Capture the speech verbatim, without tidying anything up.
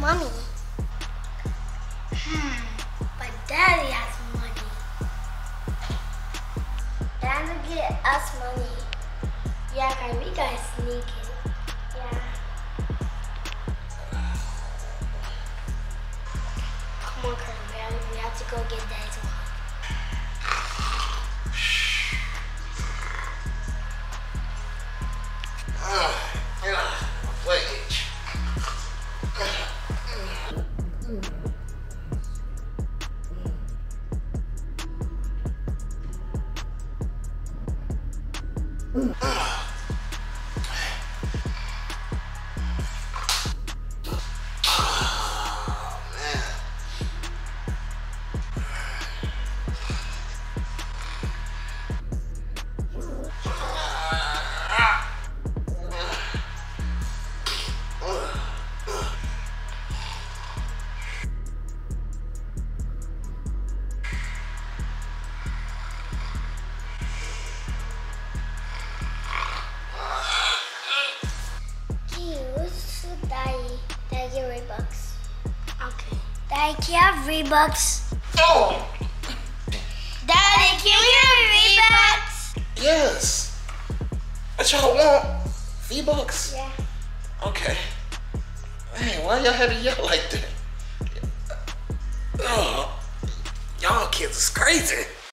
money. Hmm. But Daddy has money. Daddy get us money. Yeah, cause we gotta sneak it. Yeah. Come on, Curly. We have to go get Daddy's wallet. Okay. Daddy, can you have V-Bucks? Oh! Daddy, can we have V-Bucks? Yes. What y'all want? V-Bucks? Yeah. Okay. Man, why y'all had to yell like that? Oh, y'all kids is crazy.